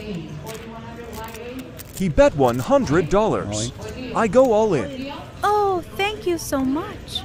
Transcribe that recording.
He bet $100. I go all in. Oh, thank you so much.